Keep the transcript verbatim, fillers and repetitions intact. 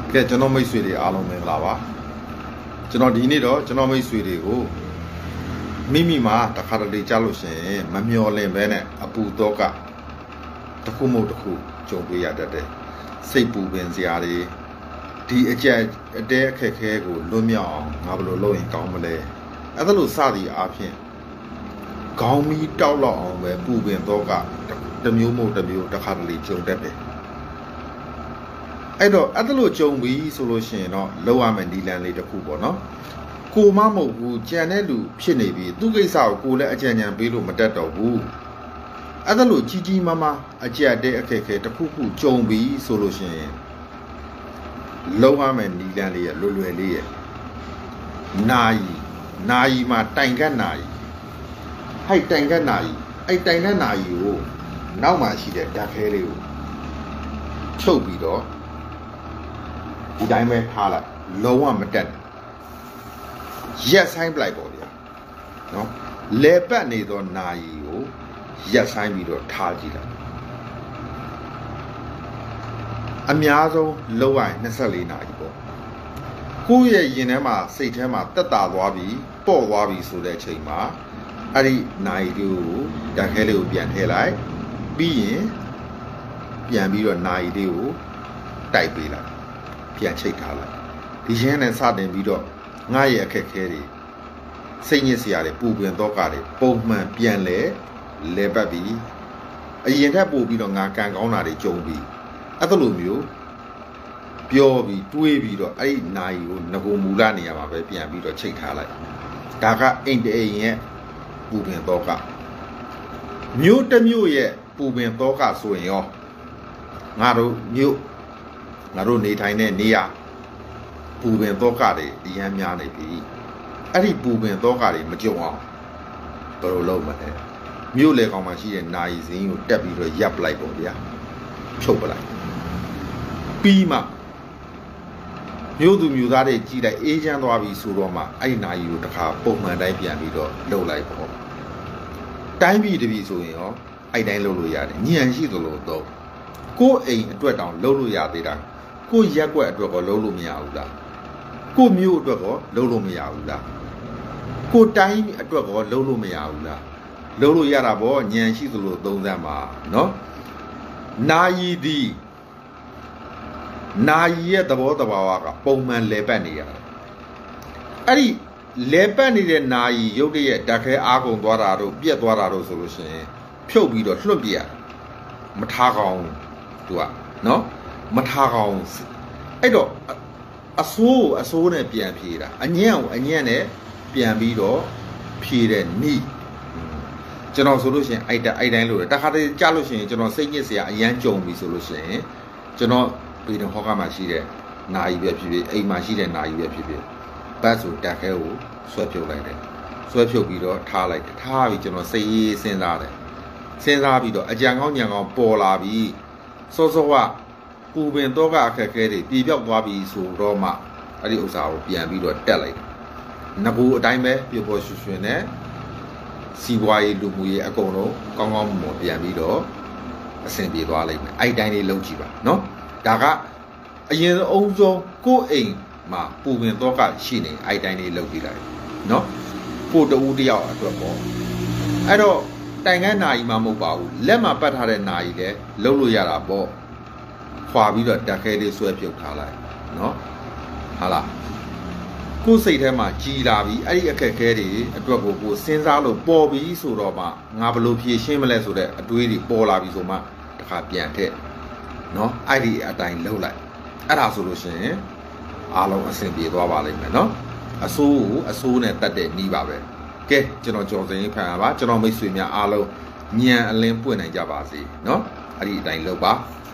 ကဲကျွန်တော်မိတ်ဆွေတွေအားလုံးမင်္ဂလာပါကျွန်တော်ဒီနေ့တော့ကျွန်တော်မိတ်ဆွေတွေကိုမိမိမှာတခါတလေကြားလို့ရှိရင်မမျော်လင့်ပဲနဲ့အပူတော့ကတစ်ခုမဟုတ်တစ်ခုကြုံပေးရတတ်တယ်စိတ်ပူပင်စရာတွေဒီအကြက်အတဲအခက်ခဲကိုလွတ်မြောက်အောင်ငါဘယ်လိုလုပ်ရင်ကောင်းမလဲအဲ့ဒါလို့စသည်အားဖြင့်ခေါင်းမီးတောက်လောက်အောင်ပဲပူပင်တော့ကတစ်မျိုးမဟုတ်တစ်မျိုးတစ်ခါတလေကြုံတတ်တယ်အဲ့တော့အဲ့ဒါလို့ကြုံပြီးဆိုလို့ရှိရင်တော့လောက်ရမယ်ဒီလန်လေးတစ်ခုပေါ့နော်ကိုမမဟုတ်ဘူးကြံတဲ့လူဖြစ်နေပြီသူ့ကိစ္စကိုကိုလည်းအကြံဉာဏ်ပေးလို့မတတ်တော့ဘူးအဲ့ဒါလို့ကြီးကြီးမားမားအကြက်တဲ့အခက်ခဲတစ်ခုခုကြုံပြီးဆိုလို့ရှိရင်လောက်ရမယ်ဒီလန်လေးရဲ့လွယ်လွယ်လေးရဲ့နာယီနာယီမှာတိုင်ကတ်နာယီဟိုက်တိုင်ကတ်နာယီအဲ့တိုင်ကတ်နာယီကိုနောက်မှရှိတဲ့ဓာတ်ခဲလေးကိုချုပ်ပြီးတော့ဒီတိုင်းပဲထားလိုက်လုံးဝမတက်ရက်ဆိုင်ပလိုက်ပေါ့ဗျာနော်လဲပတ်နေသောနာယီကိုရက်ဆိုင်ပြီးတော့ထားကြည့်လိုက်အများဆုံးလုံးဝยี่สิบสี่နာရီပေါ့ကိုယ့်ရဲ့ရင်ထဲမှာစိတ်ထဲမှာတက်တာသွားပြီးပေါ့သွားပြီးဆိုတဲ့အချိန်မှာအဲ့ဒီနာယီလေးကိုဓာတ်ခဲလေးကိုပြန်ထည့်လိုက်ပြီးရင်ပြန်ပြီးတော့နာယီလေးကိုတိုက်ပေးလိုက်ပြန်ချိတ်ထားလိုက်ဒီရင်းနဲ့စတင်ပြီးတော့ငါ့ရဲ့အခက်ခဲတွေစိတ်ညစ်စရာတွေပူပင်တော့ကတွေပုံမှန်ပြန်လဲလဲပတ်ပြီးအရင်ထက်ပို့ပြီးတော့ငါကံကောင်းတာတွေကြုံပြီးအဲ့လိုမျိုးပြောပြီးတွေးပြီးတော့အဲ့ဒီနာယီကိုငကိုမူလနေရာမှာပဲပြန်ပြီးတော့ချိတ်ထားလိုက်ဒါကအိမ်တအိမ်ရဲ့ပူပင်တော့ကမြို့တစ်မြို့ရဲ့ပူပင်တော့ကဆိုရင်ရောငါတို့မြို့ငါတို့နေထိုင်တဲ့နေရာပူပင်တော့ကတွေအများများနေပြီအဲ့ဒီပူပင်တော့ကတွေမကြုံအောင်ဘယ်လိုလုပ်မလဲမြို့လေကောင်မှရှိတဲ့နာယီစင်းကိုတက်ပြီးတော့ရပ်ပလိုက်ပေါ့ဗျာဖြုတ်ပလိုက်ပြီးမှမြို့သူမြို့သားတွေကြည်လိုက်အေးချမ်းသွားပြီဆိုတော့မှအဲ့ဒီနာယီကိုတစ်ခါပုံမှန်တိုင်းပြန်ပြီးတော့လှုပ်လိုက်ပေါ့တိုင်းပြည်တပြည်ဆိုရင်ရောအဲ့တိုင်းလှုပ်လို့ရတယ်ညံရှိသလိုတော့ကိုယ်အိမ်အတွက်တောင်လှုပ်လို့ရသေးတာကိုရက်ွက်အတွက်ကောလုံးလို့မရဘူးလားကိုမျိုးအတွက်ကောလုံးလို့မရဘူးလားကိုတိုင်းအတွက်ကောလုံးလို့မရဘူးလားလုံးလို့ရတာပေါ့ညံရှိသလိုသုံးသပ်မှာနော်နာယီဒီနာယီရဲ့သဘောတဘာဝကပုံမှန်လဲပတ်နေရတယ်အဲ့ဒီလဲပတ်နေတဲ့နာယီရုပ်တရက်ဓာတ်ခဲအားကုန်သွားတာတို့ပြက်သွားတာတို့ဆိုလို့ရှိရင်ဖြုတ်ပြီးတော့လွှတ်ပြရမထားကောင်းသူကနော်မထားကောင်းအဲ့တော့အဆိုးအဆိုးနဲ့ပြန်ဖြေတာအညံ့ကိုအညံ့နဲ့ပြန်ပြီးတော့ဖြေတဲ့နိကျွန်တော်ဆိုလို့ရှိရင်အဲ့တိုင်းအဲ့တိုင်းလို့တခါတည်းကြားလို့ရှိရင်ကျွန်တော်စိတ်ညစ်စရာအရန်ကြုံပြီဆိုလို့ရှိရင်ကျွန်တော်ပေတော်ဟောကမှာရှိတဲ့နာယီပဲဖြစ်ဖြစ်အိမ်မှာရှိတဲ့နာယီပဲဖြစ်ဖြစ်ဘတ်ဆိုတက်ခဲကိုဆွဲဖြုတ်လိုက်တယ်ဆွဲဖြုတ်ပြီးတော့ထားလိုက်တယ်ထားပြီးကျွန်တော်စိတ်ရေးစဉ်းစားတယ်စဉ်းစားပြီးတော့အကြံကောင်းညံကောင်းပေါ်လာပြီးစောစောကပူပင်တော့ကအခက်ခဲတွေပြေပြောက်သွားပြီဆိုတော့မှအဲ့ဒီဥစ္စာကိုပြန်ပြီးတော့တက်လိုက်ငကူအတိုင်းပဲပြေပေါ်ရွှင်ရွှင်နဲ့စီးပွားရေးလူမှုရေးအကုန်လုံးကောင်းကောင်းမွန်မွန်ပြန်ပြီးတော့အဆင်ပြေသွားလိမ့်မယ်အဲ့တိုင်းလေးလုံးကြည့်ပါနော်ဒါကအရင်အုံဆုံးကိုယ့်အိမ်မှာပူပင်တော့ကရှိနေအဲ့တိုင်းလေးလုံးကြည့်လိုက်နော်ကိုတူတယောက်အတွက်ပေါ့အဲ့တော့တိုင်ကန်းနာယီမှမဟုတ်ပါဘူးလက်မှာပတ်ထားတဲ့နာယီလည်းလုံးလို့ရတာပေါ့ခွာပြီးတော့တက်ခဲလေးဆွဲပြုတ်ထားလိုက်နော်ဟာလားကိုယ်စိတ်ထဲမှာကြီးလာပြီးအဲ့ဒီအခက်ခဲတွေအတွက်ကိုကိုစဉ်းစားလို့ပေါ်ပြီးဆိုတော့မှငါဘလို့ဖြေရှင်းမလဲဆိုတဲ့အတွေးတွေပေါ်လာပြီဆိုမှတခါပြန်ထက်နော်အဲ့ဒီအတိုင်းလှုပ်လိုက်အဲ့ဒါဆိုလို့ရှိရင်အားလုံးအဆင်ပြေသွားပါလိမ့်မယ်နော်အဆိုးကိုအဆိုးနဲ့တတ်တဲ့နီးပါပဲကဲကျွန်တော်ကြော်စင်ဖန်ပါကျွန်တော်မိတ်ဆွေများအားလုံးညံအလင်းပွင့်နိုင်ကြပါစေเนาะအဲ့ဒီအတိုင်းလုပ်ပါ